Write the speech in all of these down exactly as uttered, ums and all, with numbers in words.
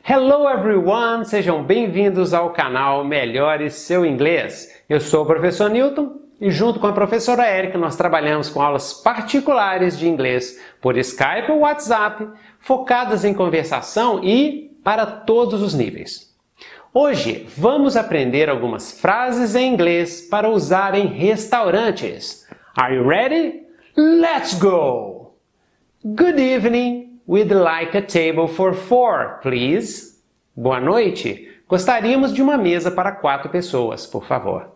Hello everyone! Sejam bem-vindos ao canal Melhore Seu Inglês. Eu sou o professor Newton e junto com a professora Érica nós trabalhamos com aulas particulares de inglês por Skype ou WhatsApp, focadas em conversação e para todos os níveis. Hoje vamos aprender algumas frases em inglês para usar em restaurantes. Are you ready? Let's go! Good evening! We'd like a table for four, please. Boa noite. Gostaríamos de uma mesa para quatro pessoas, por favor.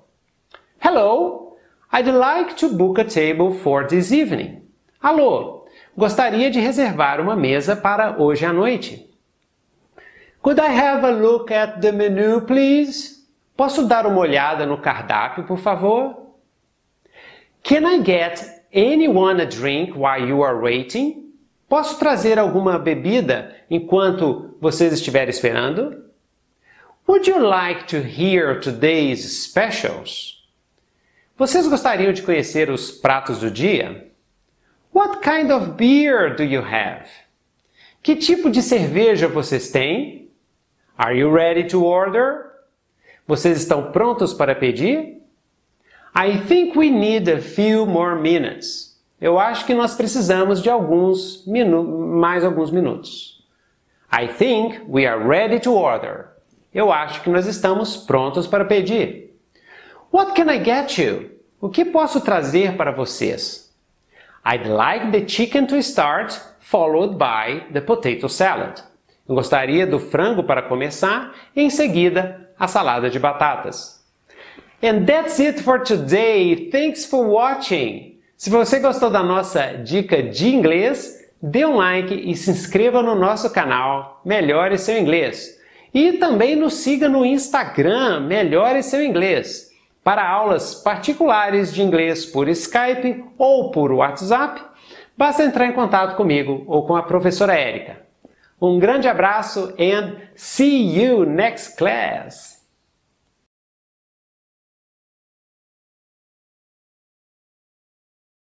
Hello. I'd like to book a table for this evening. Alô. Gostaria de reservar uma mesa para hoje à noite. Could I have a look at the menu, please? Posso dar uma olhada no cardápio, por favor? Can I get anyone a drink while you are waiting? Posso trazer alguma bebida enquanto vocês estiverem esperando? Would you like to hear today's specials? Vocês gostariam de conhecer os pratos do dia? What kind of beer do you have? Que tipo de cerveja vocês têm? Are you ready to order? Vocês estão prontos para pedir? I think we need a few more minutes. Eu acho que nós precisamos de alguns minu- mais alguns minutos. I think we are ready to order. Eu acho que nós estamos prontos para pedir. What can I get you? O que posso trazer para vocês? I'd like the chicken to start, followed by the potato salad. Eu gostaria do frango para começar e em seguida a salada de batatas. And that's it for today. Thanks for watching. Se você gostou da nossa dica de inglês, dê um like e se inscreva no nosso canal Melhore Seu Inglês. E também nos siga no Instagram Melhore Seu Inglês. Para aulas particulares de inglês por Skype ou por WhatsApp, basta entrar em contato comigo ou com a professora Érica. Um grande abraço and see you next class!